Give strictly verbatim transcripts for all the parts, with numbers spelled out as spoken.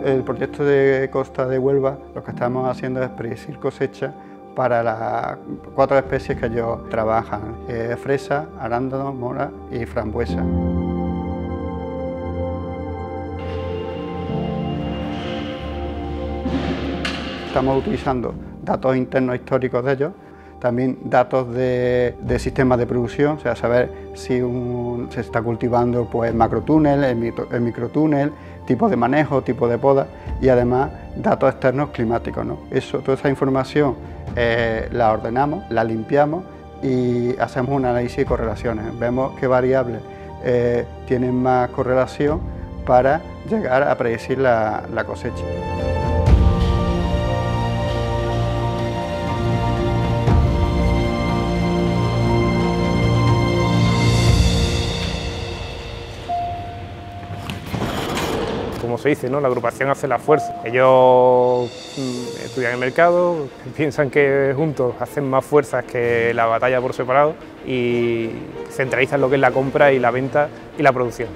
el proyecto de Costa de Huelva lo que estamos haciendo es predecir cosecha para las cuatro especies que ellos trabajan, eh, fresa, arándano, mora y frambuesa. Estamos utilizando datos internos históricos de ellos, también datos de, de sistemas de producción, o sea, saber si un, se está cultivando pues, macrotúnel, el, micro, el microtúnel, tipo de manejo, tipo de poda y además datos externos climáticos, ¿no? Eso, toda esa información eh, la ordenamos, la limpiamos y hacemos un análisis de correlaciones. Vemos qué variables eh, tienen más correlación para llegar a predecir la, la cosecha. Como se dice, ¿no? La agrupación hace la fuerza. Ellos mmm, estudian el mercado, piensan que juntos hacen más fuerzas que la batalla por separado y centralizan lo que es la compra y la venta y la producción.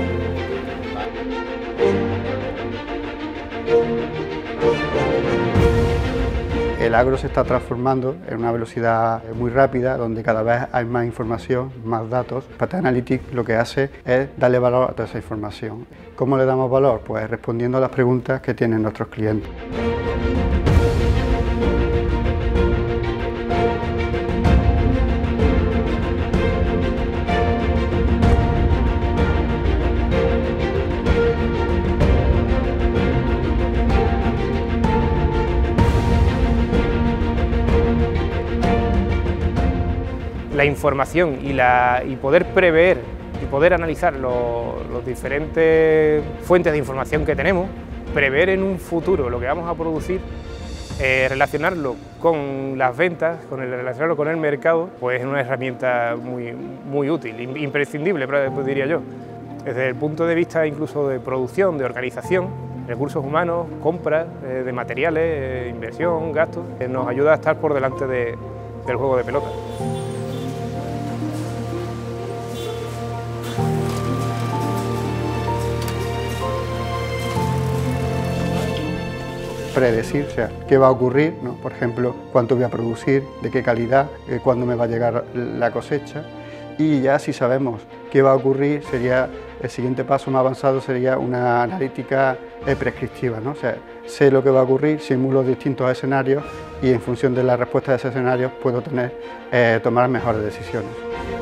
El agro se está transformando en una velocidad muy rápida, donde cada vez hay más información, más datos. Pata Analytics lo que hace es darle valor a toda esa información. ¿Cómo le damos valor? Pues respondiendo a las preguntas que tienen nuestros clientes. La información y, la, y poder prever y poder analizar los diferentes fuentes de información que tenemos, prever en un futuro lo que vamos a producir, eh, relacionarlo con las ventas, con el, relacionarlo con el mercado, pues es una herramienta muy, muy útil, imprescindible, diría yo. Desde el punto de vista incluso de producción, de organización, recursos humanos, compras eh, de materiales, eh, inversión, gastos, eh, nos ayuda a estar por delante de, del juego de pelota. Predecir, o sea, qué va a ocurrir, ¿no? Por ejemplo, cuánto voy a producir, de qué calidad, eh, cuándo me va a llegar la cosecha, y ya si sabemos qué va a ocurrir, sería el siguiente paso más avanzado sería una analítica eh, prescriptiva, ¿no? O sea, sé lo que va a ocurrir, simulo distintos escenarios y en función de la respuesta de esos escenarios puedo tener, eh, tomar mejores decisiones.